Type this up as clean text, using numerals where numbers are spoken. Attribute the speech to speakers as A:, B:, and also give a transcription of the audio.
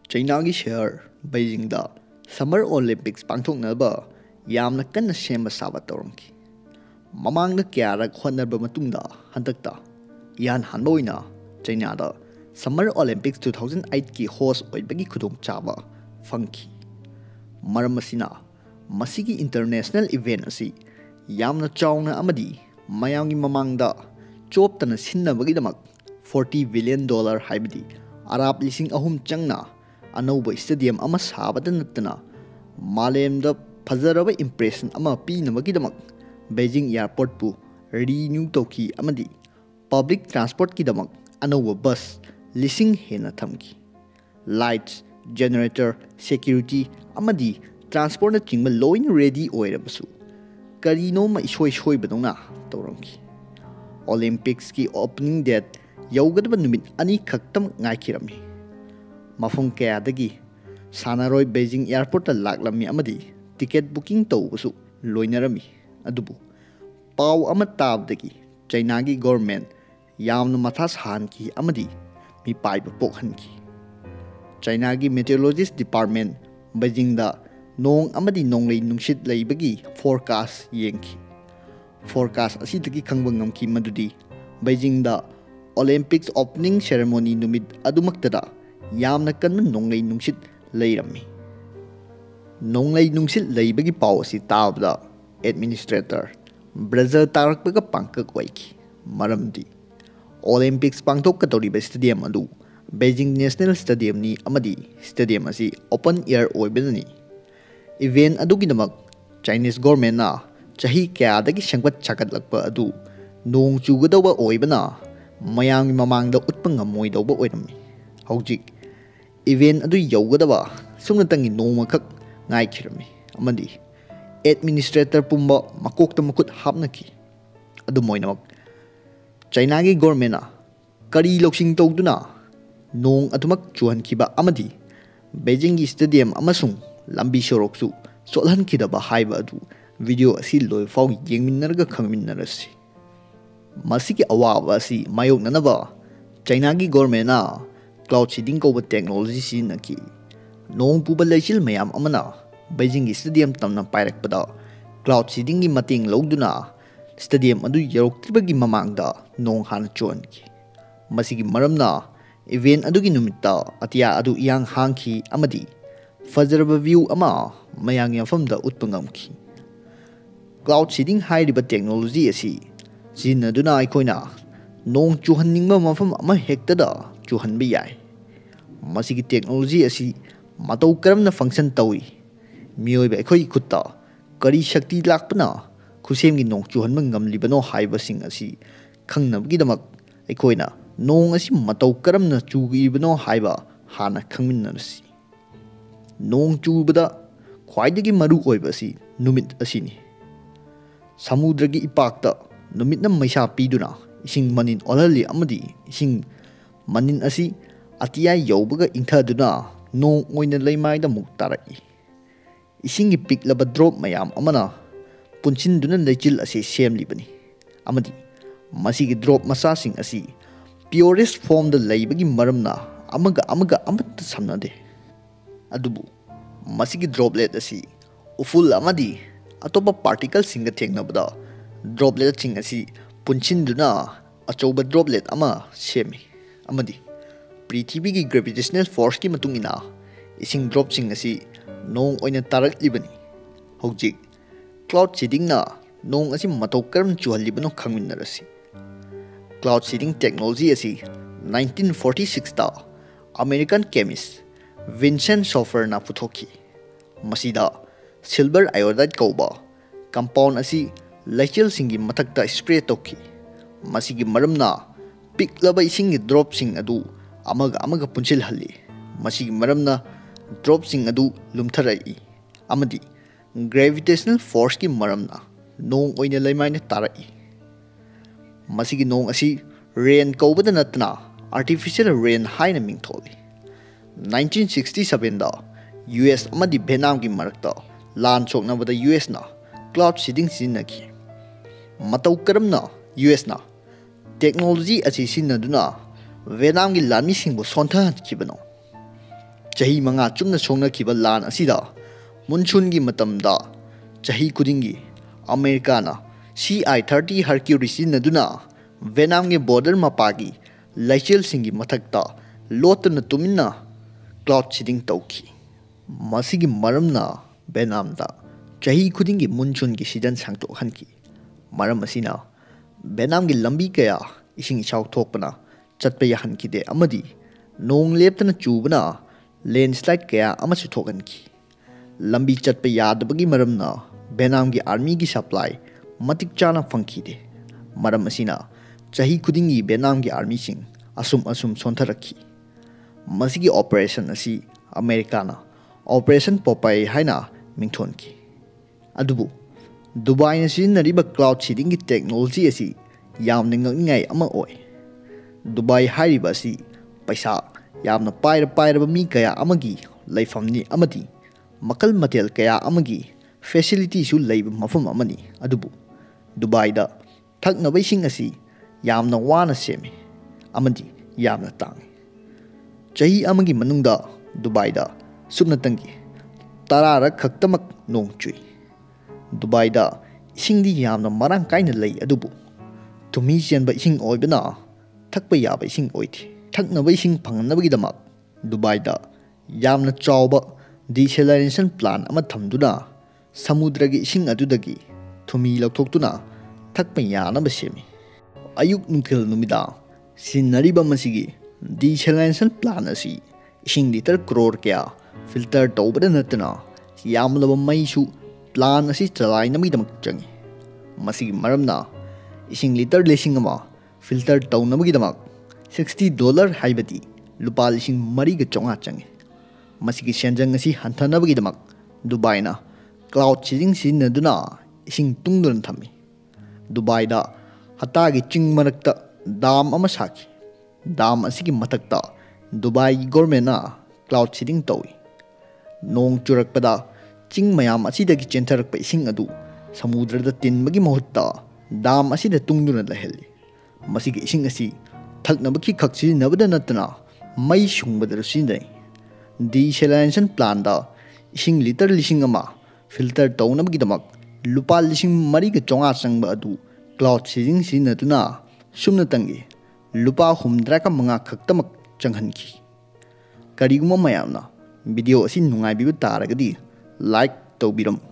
A: ꯆꯩꯅꯥꯒꯤ ꯁꯍꯔ ꯕꯩꯖꯤꯡꯗ summer Olympics ꯄꯥꯡꯊꯣꯛꯅꯕ ꯌꯥꯝꯅ ꯀꯟꯅ ꯁꯦꯝꯕ ꯁꯥꯕ ꯇꯧꯔꯝꯈꯤ꯫ ꯃꯃꯥꯡꯗ ꯀꯌꯥꯔꯛ ꯍꯣꯠꯅꯔꯕ ꯃꯇꯨꯡꯗ ꯍꯟꯗꯛꯇ ꯏꯍꯥꯟ ꯍꯥꯟꯕ ꯑꯣꯏꯅ ꯆꯩꯅꯥꯗ ꯁꯝꯃꯔ ꯑꯣꯂꯦꯝꯄꯤꯛꯁ 2008ꯀꯤ ꯍꯣꯁ ꯑꯣꯏꯕꯒꯤ ꯈꯨꯗꯣꯡꯆꯥꯕ ꯐꯪꯈꯤ꯫ ꯃꯔꯝ ꯑꯁꯤꯅ ꯃꯁꯤꯒꯤ ꯏꯟꯇꯔꯅꯦꯁꯅꯦꯜ ꯏꯚꯦꯟꯠ ꯑꯁꯤ ꯌꯥꯝꯅ ꯆꯥꯎꯅ ꯑꯃꯗꯤ ꯃꯌꯥꯝꯒꯤ ꯃꯃꯥꯡꯗ ꯆꯣꯞꯇꯅ ꯁꯤꯟꯅꯕꯒꯤꯗꯃꯛ $40 ꯕꯤꯂꯤꯌꯟ ꯍꯥꯏꯕꯗꯤ ꯑꯔꯥꯕ 3,000 ꯆꯪꯅ ꯑꯅꯧꯕ ꯁ꯭ꯇꯦꯗꯤꯌꯝ ꯑꯃ ꯁꯥꯕꯗ ꯅꯠꯇꯅ ꯃꯥꯂꯦꯝꯗ ꯐꯖꯔꯕ ꯏꯝꯄ꯭ꯔꯦꯁꯟ ꯑꯃ ꯄꯤꯅꯕꯒꯤꯗꯃꯛ ꯕꯩꯖꯤꯡ ꯏꯌꯥꯔꯄꯣꯔꯠꯄꯨ ꯔꯤꯅ꯭ꯌꯨ ꯇꯧꯈꯤ ꯑꯃꯗꯤ ꯄꯕ꯭ꯂꯤꯛ ꯇ꯭ꯔꯥꯟꯁꯄꯣꯔꯠꯀꯤꯗꯃꯛ ꯑꯅꯧꯕ ꯕꯁ 1,000 ꯍꯦꯟꯅ ꯊꯝꯈꯤ꯫ ꯂꯥꯏꯠꯁ, ꯖꯦꯅꯦꯔꯦꯇꯔ, ꯁꯦꯀ꯭ꯌꯨꯔꯤꯇꯤ ꯑꯃꯗꯤ ꯇ꯭ꯔꯥꯟꯁꯄꯣꯔꯠꯅꯆꯤꯡꯕ ꯂꯣꯏꯅ ꯔꯦꯗꯤ ꯑꯣꯏꯔꯕꯁꯨ ꯀꯔꯤꯅꯣꯃ ꯏꯁꯣꯏ ꯁꯣꯏꯕꯗꯧꯅ ꯇꯧꯔꯝꯈꯤ꯫ ꯑꯣꯂꯦꯝꯄꯤꯛꯁꯀꯤ ꯑꯣꯄꯅꯤꯡ ꯗꯦꯠ ꯌꯧꯒꯗꯕ ꯅꯨꯃꯤꯠ 2 ꯈꯛꯇꯃꯛ ꯉꯥꯏꯈꯤꯔꯝꯃꯤ꯫ ꯃꯐꯝ ꯀꯌꯥꯗꯒꯤ ꯁꯥꯟꯅꯔꯣꯏ ꯕꯩꯖꯤꯡ ꯏꯌꯥꯔꯄꯣꯔꯠꯇ ꯂꯥꯛꯂꯝꯃꯤ ꯑꯃꯗꯤ ꯇꯤꯀꯦꯠ ꯕꯨꯀꯤꯡ ꯇꯧꯕꯁꯨ ꯂꯣꯏꯅꯔꯝꯃꯤ꯫ ꯑꯗꯨꯕꯨ ꯄꯥꯎ ꯑꯃ ꯇꯥꯕꯗꯒꯤ ꯆꯩꯅꯥꯒꯤ ꯒꯣꯚꯔꯟꯃꯦꯟꯠ ꯌꯥꯝꯅ ꯃꯊꯥ ꯁꯥꯍꯟꯈꯤ ꯑꯃꯗꯤ ꯃꯤꯄꯥꯏꯕ ꯄꯣꯛꯍꯟꯈꯤ꯫ ꯆꯩꯅꯥꯒꯤ ꯃꯦꯇꯤꯑꯣꯔꯣꯂꯣꯖꯤꯁ ꯗꯤꯄꯥꯔꯠꯃꯦꯟꯠ ꯕꯩꯖꯤꯡꯗ ꯅꯣꯡ ꯑꯃꯗꯤ ꯅꯣꯡꯂꯩ ꯅꯨꯡꯁꯤꯠ ꯂꯩꯕꯒꯤ ꯐꯣꯔꯀꯥꯁꯠ ꯌꯦꯡꯈꯤ꯫ ꯐꯣꯔꯀꯥꯁꯠ ꯑꯁꯤꯗꯒꯤ ꯈꯪꯕ ꯉꯝꯈꯤ ꯃꯗꯨꯗꯤ ꯕꯩꯖꯤꯡꯗ ꯑꯣꯂꯦꯝꯄꯤꯛꯁ ꯑꯣꯄꯅꯤꯡ ꯁꯦꯔꯦꯃꯣꯅꯤ ꯅꯨꯃꯤꯠ ꯑꯗꯨꯃꯛꯇꯗ ꯌꯥꯝꯅ ꯀꯟꯕ ꯅꯣꯡꯂꯩ ꯅꯨꯡꯁꯤꯠ ꯂꯩꯔꯝꯃꯤ꯫ ꯅꯣꯡꯂꯩ ꯅꯨꯡꯁꯤꯠ ꯂꯩꯕꯒꯤ ꯄꯥꯎ ꯑꯁꯤ ꯇꯥꯕꯗ ꯑꯦꯗꯃꯤꯅꯤꯁꯇ꯭ꯔꯦꯇꯔ ꯕ꯭ꯔꯖꯔ ꯇꯥꯔꯛꯄꯒ ꯄꯥꯡꯀꯛ ꯑꯣꯏꯈꯤ꯫ ꯃꯔꯝꯗꯤ ꯑꯣꯂꯦꯝꯄꯤꯛꯁ ꯄꯥꯡꯊꯣꯛꯀꯗꯧꯔꯤꯕ ꯁ꯭ꯇꯦꯗꯤꯌꯝ ꯑꯗꯨ ꯕꯩꯖꯤꯡ ꯅꯦꯁꯅꯦꯜ ꯁ꯭ꯇꯦꯗꯤꯌꯝꯅꯤ ꯑꯃꯗꯤ ꯁ꯭ꯇꯦꯗꯤꯌꯝ ꯑꯁꯤ ꯑꯣꯄꯟ ꯑꯦꯌꯔ ꯑꯣꯏꯕꯅꯅꯤ꯫ ꯏꯚꯦꯟꯠ ꯑꯗꯨꯒꯤꯗꯃꯛ ꯆꯥꯏꯅꯤꯖ ꯒꯣꯚꯔꯟꯃꯦꯟꯠꯅ ꯆꯍꯤ ꯀꯌꯥꯗꯒꯤ ꯁꯦꯝꯒꯠ ꯁꯥꯒꯠꯂꯛꯄ ꯑꯗꯨ ꯅꯣꯡ ꯆꯨꯒꯗꯧꯕ ꯑꯣꯏꯕꯅ ꯃꯌꯥꯝꯒꯤ ꯃꯃꯥꯡꯗ ꯎꯠꯄ ꯉꯝꯃꯣꯏꯗꯧꯕ ꯑꯣꯏꯔꯝꯃꯤ꯫ ꯍꯧꯖꯤꯛ ꯏꯚꯦꯟꯠ ꯑꯗꯨ ꯌꯧꯒꯗꯕ ꯁꯨꯞꯅꯇꯪꯒꯤ ꯅꯣꯡꯃꯈꯛ ꯉꯥꯏꯈꯤꯔꯝꯃꯤ ꯑꯃꯗꯤ ꯑꯦꯗꯃꯤꯅꯤꯁꯇ꯭ꯔꯦꯇꯔ ꯄꯨꯝꯕ ꯃꯀꯣꯛꯇ ꯃꯈꯨꯠ ꯍꯥꯞꯅꯈꯤ꯫ ꯑꯗꯨꯝ ꯑꯣꯏꯅꯃꯛ ꯆꯩꯅꯥꯒꯤ ꯒꯣꯚꯔꯟꯃꯦꯟꯠꯅ ꯀꯔꯤ ꯂꯧꯁꯤꯡ ꯇꯧꯗꯨꯅ ꯅꯣꯡ ꯑꯗꯨꯃꯛ ꯆꯨꯍꯟꯈꯤꯕ ꯑꯃꯗꯤ ꯕꯩꯖꯤꯡꯒꯤ ꯁ꯭ꯇꯦꯗꯤꯌꯝ ꯑꯃꯁꯨꯡ ꯂꯝꯕꯤ ꯁꯣꯔꯣꯛꯁꯨ ꯆꯣꯠꯍꯟꯈꯤꯗꯕ ꯍꯥꯏꯕ ꯑꯗꯨ ꯚꯤꯗꯤꯑꯣ ꯑꯁꯤ ꯂꯣꯏꯐꯥꯎ ꯌꯦꯡꯃꯤꯟꯅꯔꯒ ꯈꯪꯃꯤꯟꯅꯔꯁꯤ꯫ ꯃꯁꯤꯒꯤ ꯑꯋꯥꯕ ꯑꯁꯤ ꯃꯥꯌꯣꯛꯅꯅꯕ ꯆꯩꯅꯥꯒꯤ ꯒꯣꯚꯔꯟꯃꯦꯟꯠꯅ ꯀ꯭ꯂꯥꯎꯗ ꯁꯤꯗꯤꯡ ꯀꯧꯕ ꯇꯦꯛꯅꯣꯂꯣꯖꯤ ꯁꯤꯖꯤꯟꯅꯈꯤ꯫ ꯅꯣꯡ ꯄꯨꯕ ꯂꯩꯆꯤꯜ ꯃꯌꯥꯝ ꯑꯃꯅ ꯕꯩꯖꯤꯡꯒꯤ ꯁ꯭ꯇꯦꯗꯤꯌꯝ ꯇꯝꯅ ꯄꯥꯏꯔꯛꯄꯗ ꯀ꯭ꯂꯥꯎꯗ ꯁꯤꯗꯤꯡꯒꯤ ꯃꯇꯦꯡ ꯂꯧꯗꯨꯅ ꯁ꯭ꯇꯦꯗꯤꯌꯝ ꯑꯗꯨ ꯌꯧꯔꯛꯇ꯭ꯔꯤꯕꯒꯤ ꯃꯃꯥꯡꯗ ꯅꯣꯡ ꯍꯥꯟꯅ ꯆꯨꯍꯟꯈꯤ꯫ ꯃꯁꯤꯒꯤ ꯃꯔꯝꯅ ꯏꯚꯦꯟꯠ ꯑꯗꯨꯒꯤ ꯅꯨꯃꯤꯠꯇ ꯑꯇꯤꯌꯥ ꯑꯗꯨ ꯏꯍꯥꯡ ꯍꯥꯡꯈꯤ ꯑꯃꯗꯤ ꯐꯖꯔꯕ ꯚ꯭ꯌꯨ ꯑꯃ ꯃꯌꯥꯝꯒꯤ ꯃꯐꯝꯗ ꯎꯠꯄ ꯉꯝꯈꯤ꯫ ꯀ꯭ꯂꯥꯎꯗ ꯁꯤꯗꯤꯡ ꯍꯥꯏꯔꯤꯕ ꯇꯦꯛꯅꯣꯂꯣꯖꯤ ꯑꯁꯤ ꯁꯤꯖꯤꯟꯅꯗꯨꯅ ꯑꯩꯈꯣꯏꯅ ꯅꯣꯡ ꯆꯨꯍꯟꯅꯤꯡꯕ ꯃꯐꯝ ꯑꯃꯍꯦꯛꯇꯗ ꯆꯨꯍꯟꯕ ꯌꯥꯏ꯫ ꯃꯁꯤꯒꯤ ꯇꯦꯛꯅꯣꯂꯣꯖꯤ ꯑꯁꯤ ꯃꯇꯧ ꯀꯔꯝꯅ ꯐꯪꯁꯟ ꯇꯧꯏ, ꯃꯤꯑꯣꯏꯕ ꯑꯩꯈꯣꯏꯒꯤ ꯈꯨꯠꯇ ꯀꯔꯤ ꯁꯛꯇꯤ ꯂꯥꯛꯄꯅ ꯈꯨꯠꯁꯦꯝꯒꯤ ꯅꯣꯡ ꯆꯨꯍꯟꯕ ꯉꯝꯂꯤꯕꯅꯣ ꯍꯥꯏꯕꯁꯤꯡ ꯑꯁꯤ ꯈꯪꯅꯕꯒꯤꯗꯃꯛ ꯑꯩꯈꯣꯏꯅ ꯅꯣꯡ ꯑꯁꯤ ꯃꯇꯧ ꯀꯔꯝꯅ ꯆꯨꯔꯤꯕꯅꯣ ꯍꯥꯏꯕ ꯍꯥꯟꯅ ꯈꯪꯃꯤꯟꯅꯔꯁꯤ꯫ ꯅꯣꯡ ꯆꯨꯕꯗ ꯈ꯭ꯋꯥꯏꯗꯒꯤ ꯃꯔꯨꯑꯣꯏꯕ ꯑꯁꯤ ꯅꯨꯃꯤꯠ ꯑꯁꯤꯅꯤ꯫ ꯁꯃꯨꯗ꯭ꯔꯒꯤ ꯏꯄꯥꯛꯇ ꯅꯨꯃꯤꯠꯅ ꯃꯩꯁꯥ ꯄꯤꯗꯨꯅ ꯏꯁꯤꯡ ꯃꯅꯤꯟ ꯑꯣꯜꯍꯜꯂꯤ ꯑꯃꯗꯤ ꯏꯁꯤꯡ ꯃꯅꯤꯟ ꯑꯁꯤ ꯑꯇꯤꯌꯥ ꯌꯧꯕꯒ ꯏꯪꯊꯗꯨꯅ ꯅꯣꯡ ꯑꯣꯏꯅ ꯂꯩꯃꯥꯏꯗ ꯑꯃꯨꯛ ꯇꯥꯔꯛꯏ꯫ ꯏꯁꯤꯡꯒꯤ ꯄꯤꯛꯂꯕ ꯗ꯭ꯔꯣꯞ ꯃꯌꯥꯝ ꯑꯃꯅ ꯄꯨꯟꯁꯤꯟꯗꯨꯅ ꯂꯩꯆꯤꯜ ꯑꯁꯤ ꯁꯦꯝꯂꯤꯕꯅꯤ ꯑꯃꯗꯤ ꯃꯁꯤꯒꯤ ꯗ꯭ꯔꯣꯞ ꯃꯆꯥꯁꯤꯡ ꯑꯁꯤ ꯄ꯭ꯌꯣꯔꯦꯁꯠ ꯐꯣꯝꯗ ꯂꯩꯕꯒꯤ ꯃꯔꯝꯅ ꯑꯃꯒ ꯑꯃꯠꯇ ꯁꯝꯅꯗꯦ꯫ ꯑꯗꯨꯕꯨ ꯃꯁꯤꯒꯤ ꯗ꯭ꯔꯣꯞꯂꯦꯠ ꯑꯁꯤ ꯎꯐꯨꯜ ꯑꯃꯗꯤ ꯑꯇꯣꯞꯄ ꯄꯥꯔꯇꯤꯀꯜꯁꯤꯡꯒ ꯊꯦꯡꯅꯕꯗ ꯗ꯭ꯔꯣꯞꯂꯦꯠꯁꯤꯡ ꯑꯁꯤ ꯄꯨꯟꯁꯤꯟꯗꯨꯅ ꯑꯆꯧꯕ ꯗ꯭ꯔꯣꯞꯂꯦꯠ ꯑꯃ ꯁꯦꯝꯃꯤ ꯑꯃꯗꯤ ꯄ꯭ꯔꯤꯊꯤꯕꯤꯒꯤ ꯒ꯭ꯔꯦꯚꯤꯇꯦꯁꯅꯦꯜ ꯐꯣꯔꯁꯀꯤ ꯃꯇꯨꯡ ꯏꯟꯅ ꯏꯁꯤꯡ ꯗ꯭ꯔꯣꯞꯁꯤꯡ ꯑꯁꯤ ꯅꯣꯡ ꯑꯣꯏꯅ ꯇꯥꯔꯛꯂꯤꯕꯅꯤ꯫ ꯍꯧꯖꯤꯛ ꯀ꯭ꯂꯥꯎꯗ ꯁꯤꯗꯤꯡꯅ ꯅꯣꯡ ꯑꯁꯤ ꯃꯇꯧ ꯀꯔꯝꯅ ꯆꯨꯍꯜꯂꯤꯕꯅꯣ ꯈꯪꯃꯤꯟꯅꯔꯁꯤ꯫ ꯀ꯭ꯂꯥꯎꯗ ꯁꯤꯗꯤꯡ ꯇꯦꯛꯅꯣꯂꯣꯖꯤ ꯑꯁꯤ 1946ꯇ ꯑꯃꯦꯔꯤꯀꯟ ꯀꯦꯃꯤꯁꯠ ꯚꯤꯟꯁꯦꯟꯠ ꯁꯣꯐꯔꯅ ꯄꯨꯊꯣꯛꯈꯤ꯫ ꯃꯁꯤꯗ ꯁꯤꯜꯚꯔ ꯑꯥꯏꯑꯣꯗꯥꯏꯗ ꯀꯧꯕ ꯀꯝꯄꯥꯎꯟ ꯑꯁꯤ ꯂꯩꯆꯤꯜꯁꯤꯡꯒꯤ ꯃꯊꯛꯇ ꯁ꯭ꯄ꯭ꯔꯦ ꯇꯧꯈꯤ꯫ ꯃꯁꯤꯒꯤ ꯃꯔꯝꯅ ꯄꯤꯛꯂꯕ ꯏꯁꯤꯡꯒꯤ ꯗ꯭ꯔꯣꯞꯁꯤꯡ ꯑꯗꯨ ꯑꯃꯒ ꯄꯨꯟꯁꯤꯜꯍꯜꯂꯤ꯫ ꯃꯁꯤꯒꯤ ꯃꯔꯝꯅ ꯗ꯭ꯔꯣꯞꯁꯤꯡ ꯑꯗꯨ ꯂꯨꯝꯊꯔꯛꯏ ꯑꯃꯗꯤ ꯒ꯭ꯔꯦꯚꯤꯇꯦꯁꯅꯦꯜ ꯐꯣꯔꯁꯀꯤ ꯃꯔꯝꯅ ꯅꯣꯡ ꯑꯣꯏꯅ ꯂꯩꯃꯥꯏꯗ ꯇꯥꯔꯛꯏ꯫ ꯃꯁꯤꯒꯤ ꯅꯣꯡ ꯑꯁꯤ ꯔꯦꯟ ꯀꯧꯕꯗ ꯅꯠꯇꯅ ꯑꯥꯔꯇꯤꯐꯤꯁꯤꯌꯦꯜ ꯔꯦꯟ ꯍꯥꯏꯅ ꯃꯤꯡꯊꯣꯜꯂꯤ꯫ 1967ꯗ ꯌꯨ.ꯑꯦꯁ. ꯑꯃꯗꯤ ꯚꯤꯌꯦꯠꯅꯥꯝꯒꯤ ꯃꯔꯛꯇ ꯂꯥꯟ ꯁꯣꯛꯅꯕꯗ ꯌꯨ.ꯑꯦꯁ.ꯅ ꯀ꯭ꯂꯥꯎꯗ ꯁꯤꯗꯤꯡ ꯁꯤꯖꯤꯟꯅꯈꯤ꯫ ꯃꯇꯧ ꯀꯔꯝꯅ ꯌꯨ.ꯑꯦꯁ.ꯅ ꯇꯦꯛꯅꯣꯂꯣꯖꯤ ꯑꯁꯤ ꯁꯤꯖꯤꯟꯅꯗꯨꯅ ꯚꯤꯌꯦꯠꯅꯥꯝꯒꯤ ꯂꯥꯟꯃꯤꯁꯤꯡꯕꯨ ꯁꯣꯟꯊꯍꯟꯈꯤꯕꯅꯣ? ꯆꯍꯤ 5 ꯆꯨꯝꯅ ꯁꯣꯛꯅꯈꯤꯕ ꯂꯥꯟ ꯑꯁꯤꯗ ꯃꯨꯟꯁꯨꯟꯒꯤ ꯃꯇꯝꯗ ꯆꯍꯤ ꯈꯨꯗꯤꯡꯒꯤ ꯑꯃꯦꯔꯤꯀꯥꯅ CI-30 ꯍꯔꯀ꯭ꯌꯨꯂꯤꯁ ꯁꯤꯖꯤꯟꯅꯗꯨꯅ ꯚꯤꯌꯦꯠꯅꯥꯝꯒꯤ ꯕꯣꯔꯗꯔ ꯃꯄꯥꯒꯤ ꯂꯩꯆꯤꯜꯁꯤꯡꯒꯤ ꯃꯊꯛꯇ ꯂꯣꯠꯇꯨꯅ ꯇꯨꯃꯤꯟꯅ ꯀ꯭ꯂꯥꯎꯗ ꯁꯤꯗꯤꯡ ꯇꯧꯈꯤ꯫ ꯃꯁꯤꯒꯤ ꯃꯔꯝꯅ ꯚꯤꯌꯦꯠꯅꯥꯝꯗ ꯆꯍꯤ ꯈꯨꯗꯤꯡꯒꯤ ꯃꯨꯟꯁꯨꯟꯒꯤ ꯁꯤꯖꯟ ꯁꯥꯡꯗꯣꯛꯍꯟꯈꯤ꯫ ꯃꯔꯝ ꯑꯁꯤꯅ ꯚꯤꯌꯦꯠꯅꯥꯝꯒꯤ ꯂꯝꯕꯤ ꯀꯌꯥ ꯏꯁꯤꯡ ꯏꯆꯥꯎ ꯊꯣꯛꯄꯅ ꯆꯠꯄ ꯌꯥꯍꯟꯈꯤꯗꯦ ꯑꯃꯗꯤ ꯅꯣꯡ ꯂꯦꯞꯇꯅ ꯆꯨꯕꯅ ꯂꯦꯟꯁ꯭ꯂꯥꯏꯗ ꯀꯌꯥ ꯑꯃꯁꯨ ꯊꯣꯛꯍꯟꯈꯤ꯫ ꯂꯝꯕꯤ ꯆꯠꯄ ꯌꯥꯗꯕꯒꯤ ꯃꯔꯝꯅ ꯚꯤꯌꯦꯠꯅꯥꯝꯒꯤ ꯑꯥꯔꯃꯤꯒꯤ ꯁꯄ꯭ꯂꯥꯏ ꯃꯇꯤꯛ ꯆꯥꯅ ꯐꯪꯈꯤꯗꯦ꯫ ꯃꯔꯝ ꯑꯁꯤꯅ ꯆꯍꯤ ꯈꯨꯗꯤꯡꯒꯤ ꯚꯤꯌꯦꯠꯅꯥꯝꯒꯤ ꯑꯥꯔꯃꯤꯁꯤꯡ ꯑꯁꯨꯝ ꯁꯣꯟꯊꯔꯛꯈꯤ꯫ ꯃꯁꯤꯒꯤ ꯑꯣꯄꯔꯦꯁꯟ ꯑꯁꯤ ꯑꯃꯦꯔꯤꯀꯥꯅ ꯑꯣꯄꯔꯦꯁꯟ ꯄꯣꯄꯥꯏ ꯍꯥꯏꯅ ꯃꯤꯡꯊꯣꯟꯈꯤ꯫ ꯑꯗꯨꯕꯨ ꯗꯨꯕꯥꯏꯅ ꯁꯤꯖꯤꯟꯅꯔꯤꯕ ꯀ꯭ꯂꯥꯎꯗ ꯁꯤꯗꯤꯡꯒꯤ ꯇꯦꯛꯅꯣꯂꯣꯖꯤ ꯑꯁꯤ ꯌꯥꯝꯅ ꯉꯛꯅꯤꯡꯉꯥꯏ ꯑꯃ ꯑꯣꯏ꯫ ꯗꯨꯕꯥꯏ ꯍꯥꯏꯔꯤꯕ ꯑꯁꯤ ꯄꯩꯁꯥ ꯌꯥꯝꯅ ꯄꯥꯏꯔꯕ ꯃꯤ ꯀꯌꯥ ꯑꯃꯒꯤ ꯂꯩꯐꯝꯅꯤ ꯑꯃꯗꯤ ꯃꯈꯜ ꯃꯊꯦꯜ ꯀꯌꯥ ꯑꯃꯒꯤ ꯐꯦꯁꯤꯂꯤꯇꯤꯁꯨ ꯂꯩꯕ ꯃꯐꯝ ꯑꯃꯅꯤ꯫ ꯑꯗꯨꯕꯨ ꯗꯨꯕꯥꯏꯗ ꯊꯛꯅꯕ ꯏꯁꯤꯡ ꯑꯁꯤ ꯌꯥꯝꯅ ꯋꯥꯅ ꯁꯦꯝꯃꯤ ꯑꯃꯗꯤ ꯌꯥꯝꯅ ꯇꯥꯡꯏ꯫ ꯆꯍꯤ ꯑꯃꯒꯤ ꯃꯅꯨꯡꯗ ꯗꯨꯕꯥꯏꯗ ꯁꯨꯞꯅꯇꯪꯒꯤ 10ꯔꯛ ꯈꯛꯇꯃꯛ ꯅꯣꯡ ꯆꯨꯏ꯫ ꯗꯨꯕꯥꯏꯗ ꯏꯁꯤꯡꯗꯤ ꯌꯥꯝꯅ ꯃꯔꯥꯡ ꯀꯥꯏꯅ ꯂꯩ ꯑꯗꯨꯕꯨ ꯊꯨꯝꯍꯤ ꯆꯦꯟꯕ ꯏꯁꯤꯡ ꯑꯣꯏꯕꯅ ꯊꯛꯄ ꯌꯥꯕ ꯏꯁꯤꯡ ꯑꯣꯏꯗꯦ꯫ ꯊꯛꯅꯕ ꯏꯁꯤꯡ ꯐꯪꯅꯕꯒꯤꯗꯃꯛ ꯗꯨꯕꯥꯏꯗ ꯌꯥꯝꯅ ꯆꯥꯎꯕ ꯗꯤꯁꯦꯂꯥꯏꯅꯦꯁꯟ ꯄ꯭ꯂꯥꯟ ꯑꯃ ꯊꯝꯗꯨꯅ ꯁꯃꯨꯗ꯭ꯔꯒꯤ ꯏꯁꯤꯡ ꯑꯗꯨꯗꯒꯤ ꯊꯨꯝꯍꯤ ꯂꯧꯊꯣꯛꯇꯨꯅ ꯊꯛꯄ ꯌꯥꯅꯕ ꯁꯦꯝꯃꯤ꯫ ꯑꯌꯨꯛ ꯅꯨꯡꯊꯤꯜ ꯅꯨꯃꯤꯗꯥꯡ ꯁꯤꯖꯤꯟꯅꯔꯤꯕ ꯃꯁꯤꯒꯤ ꯗꯤꯁꯦꯂꯥꯏꯅꯦꯁꯟ ꯄ꯭ꯂꯥꯟ ꯑꯁꯤ ꯏꯁꯤꯡ ꯂꯤꯇꯔ ꯀ꯭ꯔꯣꯔ ꯀꯌꯥ ꯐꯤꯜꯇꯔ ꯇꯧꯕꯗ ꯅꯠꯇꯅ ꯌꯥꯝꯂꯕ ꯃꯩꯁꯨ ꯄ꯭ꯂꯥꯟ ꯑꯁꯤ ꯆꯂꯥꯏꯅꯕꯒꯤꯗꯃꯛ ꯆꯪꯏ꯫ ꯃꯁꯤꯒꯤ ꯃꯔꯝꯅ ꯏꯁꯤꯡ ꯂꯤꯇꯔ 1,000 ꯐꯤꯜꯇꯔ ꯇꯧꯅꯕꯒꯤꯗꯃꯛ $60 ꯍꯥꯏꯕꯗꯤ ꯂꯨꯄꯥ 3,400 ꯆꯪꯏ꯫ ꯃꯁꯤꯒꯤ ꯁꯦꯟꯖꯪ ꯑꯁꯤ ꯍꯟꯊꯅꯕꯒꯤꯗꯃꯛ ꯗꯨꯕꯥꯏꯅ ꯀ꯭ꯂꯥꯎꯗ ꯁꯤꯗꯤꯡ ꯁꯤꯖꯤꯟꯅꯗꯨꯅ ꯏꯁꯤꯡ ꯇꯨꯡꯗꯨꯅ ꯊꯝꯃꯤ꯫ ꯗꯨꯕꯥꯏꯗ ꯍꯠꯇꯥꯒꯤ ꯆꯤꯡ ꯃꯔꯛꯇ ꯗꯥꯝ ꯑꯃ ꯁꯥꯈꯤ꯫ ꯗꯥꯝ ꯑꯁꯤꯒꯤ ꯃꯊꯛꯇ ꯗꯨꯕꯥꯏꯒꯤ ꯒꯣꯔꯃꯦꯟꯅ ꯀ꯭ꯂꯥꯎꯗ ꯁꯤꯗꯤꯡ ꯇꯧꯏ꯫ ꯅꯣꯡ ꯆꯨꯔꯛꯄꯗ ꯆꯤꯡ ꯃꯌꯥꯝ ꯑꯁꯤꯗꯒꯤ ꯆꯦꯟꯊꯔꯛꯄ ꯏꯁꯤꯡ ꯑꯗꯨ ꯁꯃꯨꯗ꯭ꯔꯗ ꯇꯤꯟꯕꯒꯤ ꯃꯍꯨꯠꯇ ꯗꯥꯝ ꯑꯁꯤꯗ ꯇꯨꯡꯗꯨꯅ ꯂꯩꯍꯜꯂꯤ꯫ ꯃꯁꯤꯒꯤ ꯏꯁꯤꯡ ꯑꯁꯤ ꯊꯛꯅꯕꯒꯤ ꯈꯛ ꯁꯤꯖꯤꯟꯅꯕꯗ ꯅꯠꯇꯅ ꯃꯩ ꯁꯨꯡꯕꯗꯁꯨ ꯁꯤꯖꯤꯟꯅꯩ꯫ ꯗꯤꯁꯦꯂꯥꯏꯅꯦꯁꯟ ꯄ꯭ꯂꯥꯟꯗ ꯏꯁꯤꯡ ꯂꯤꯇꯔ 1,000 ꯐꯤꯜꯇꯔ ꯇꯧꯅꯕꯒꯤꯗꯃꯛ ꯂꯨꯄꯥ 4,500 ꯆꯪꯕ ꯑꯗꯨ ꯀ꯭ꯂꯥꯎꯗ ꯁꯤꯗꯤꯡ ꯁꯤꯖꯤꯟꯅꯗꯨꯅ ꯁꯨꯞꯅꯇꯪꯒꯤ ꯂꯨꯄꯥ 65 ꯈꯛꯇꯃꯛ ꯆꯪꯍꯟꯈꯤ꯫ ꯀꯔꯤꯒꯨꯝꯕ ꯃꯌꯥꯝꯅ ꯚꯤꯗꯤꯑꯣ ꯑꯁꯤ ꯅꯨꯡꯉꯥꯏꯕꯤꯕ ꯇꯥꯔꯒꯗꯤ ꯂꯥꯏꯛ ꯇꯧꯕꯤꯔꯝꯃꯨ꯫